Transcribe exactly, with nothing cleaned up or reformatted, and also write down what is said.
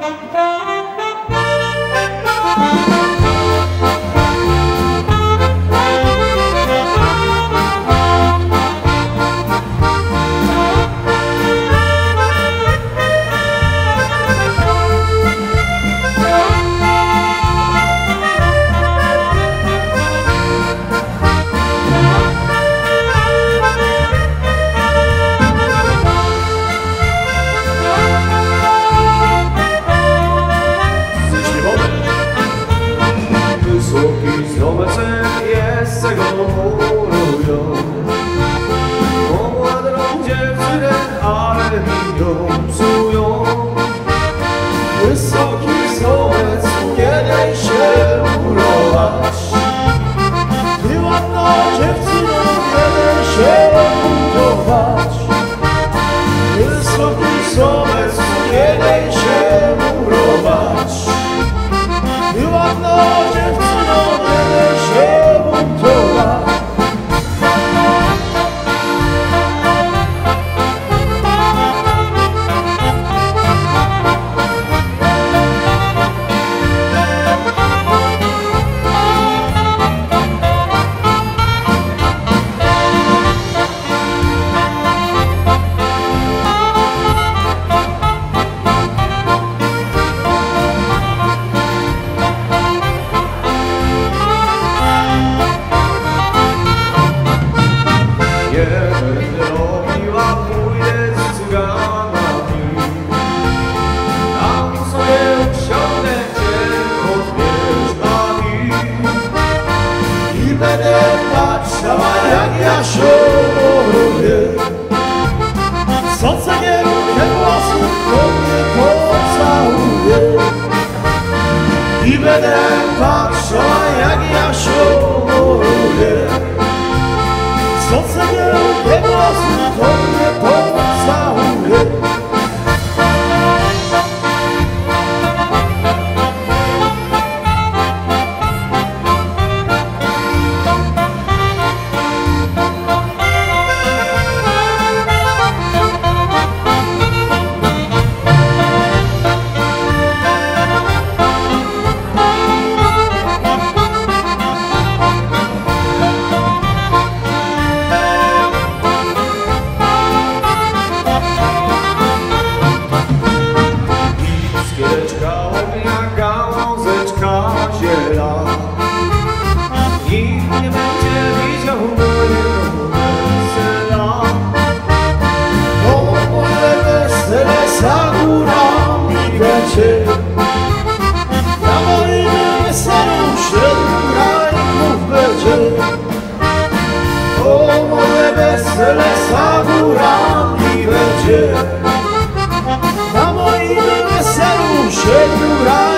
Wysoki zomecek jest, co go mulują. O młodą dziewczynę, ale mi ją psują. Wysoki zomec, kiedy się murować. Ty ładna dziewczyno, kiedy się murować. Wysoki zomec, kiedy się murować. Ty ładna dziewczyno, kiedy się buntować. Nie będę robiła, pójdę z cyganami. Tam sobie usiądę cię pod wieżbami i będę patrzała, jak ja się moruję. Sące nie lubię włosów, to mnie pocałuje. I będę patrzała, jak ja się moruję. Sące nie lubię włosów, to mnie pocałuje. Jak gałązeczka ziela. Nikt nie będzie widział mojego wesela. Bo moje wesele za górami będzie. Na moim weselu siedmiu rajków będzie. Bo moje wesele za górami będzie. Na moim weselu siedmiu rajków.